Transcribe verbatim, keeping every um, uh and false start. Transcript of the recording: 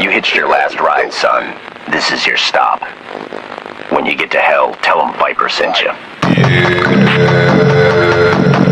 You hitched your last ride, son. This is your stop. When you get to hell, tell them Viper sent you. Yeah.